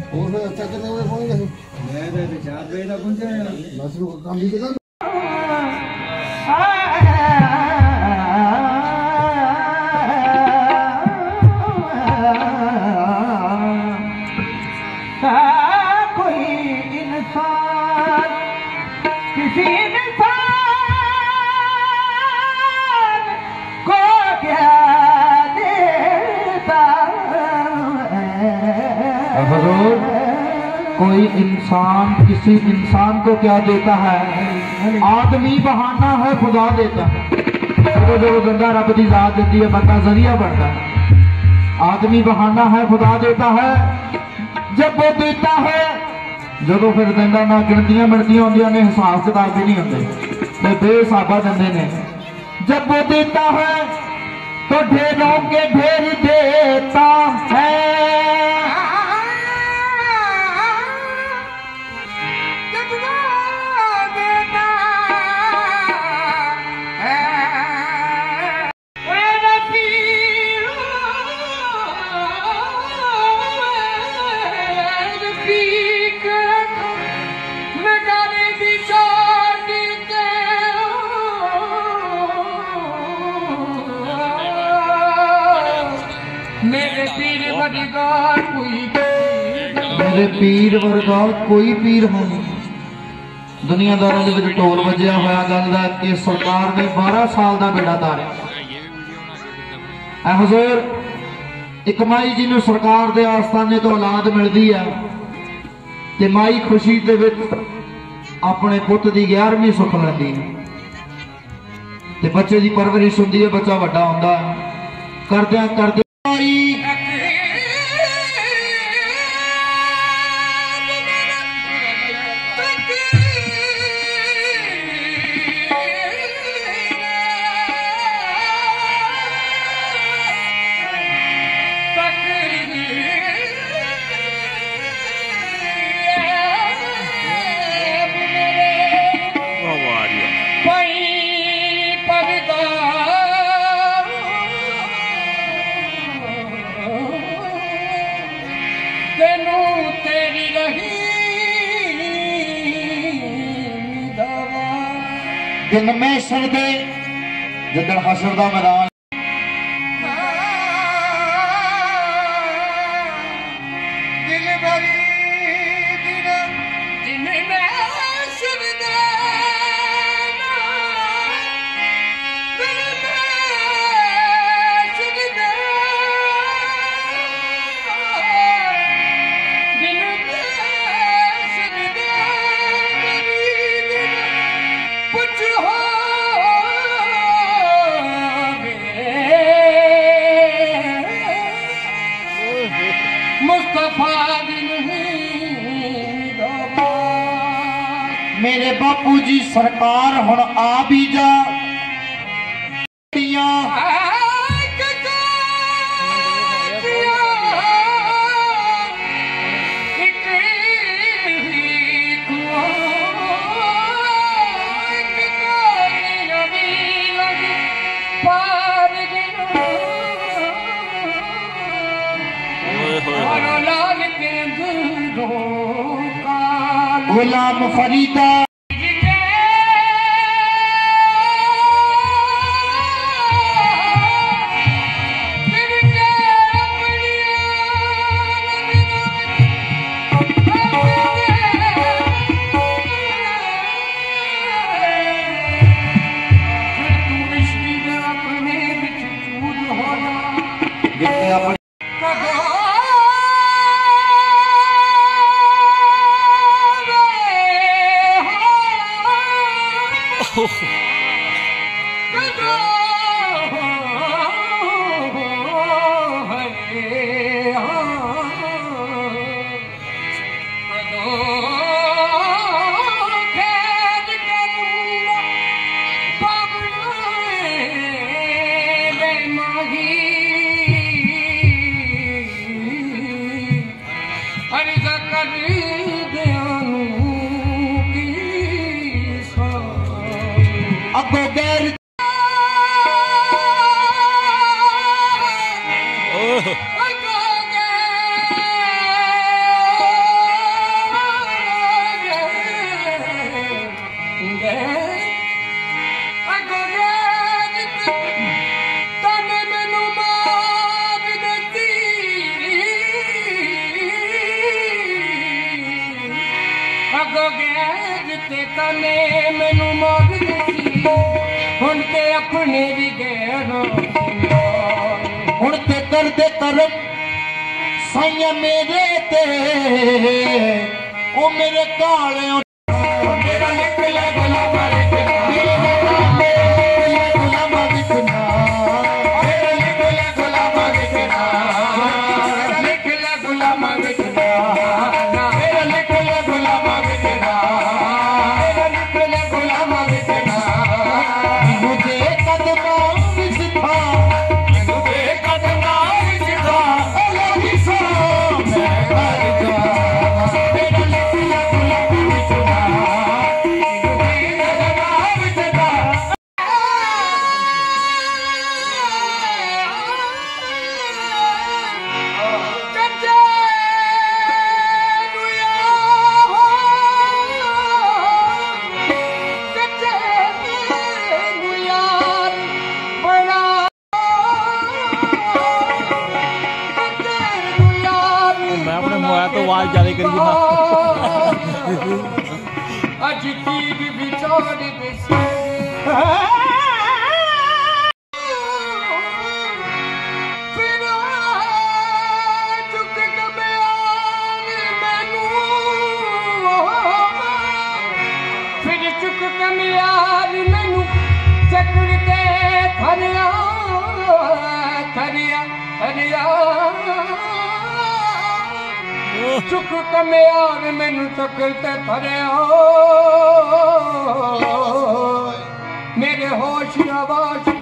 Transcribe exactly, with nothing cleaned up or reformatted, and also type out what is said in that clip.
और फिर अच्छा कितने बजे पहुंच गए? मैं तो चार बजे तक पहुंचा। बस रुक काम भी कर। कोई इंसान किसी इंसान को क्या देता है? कोई इंसान किसी इंसान को क्या देता है? आदमी बहाना है, खुदा देता है। तो जो बंदा रब की जात देती है, बंदा जरिया बनता है। आदमी बहाना है, खुदा देता है। जब वो देता है, जो फिर देंदा ना गिनतियां मिनतियां होंदियां ने, हिसाब किताब भी नहीं होंगे, बेहिसाबा देंदे ने। जब वो देता है तो ढेरों के ढेर देता है। मेरे पीर वर्गा कोई पीर होनी। दुनियादारों के विच ढोल वजया होया गल दा कि सरकार ने बारह साल का बेड़ा तारिया। हुजूर एक माई जी ने सरकार के आस्थाने तो औलाद मिलती है ते माई खुशी दे विच अपने पुत की ग्यारहवीं सुख लैंदी ते बच्चे की परवरिश होंदी है, बच्चा वड्डा होंदा करदे करदे दिन में सरदे जदन हशर दा मैदान दिल भरी दिन दिन में सरदे दिल में सरदे दिल में सरदे कुछ हो मेरे बापू जी सरकार हुण आ भी जा गुलाम फरीदा ते तने मैनू मारदे सी हुण ते अपने भी गैर हुण ते करदे करम साइया मेरे ते ओ मेरे काले मेरा निकले गुलामा विकना मेरा गुलामा विकना मेरा निकले गुलामा विकना मेरा निकले गुलामा विकना मेरा निकले गुलामा विकना मेरा निकले गुलामा विकना मुझे कदमों विच था मुझे कदमों विच था आवाज जारी करिए अज तीर बिछोड़ दिसे फिर चुक कमियार मैनू फिर चुक कमियार मैनू चक्र के थरिया थरिया थरिया चुक कमियार मैनू चकते थरिया मेरे होश आवाज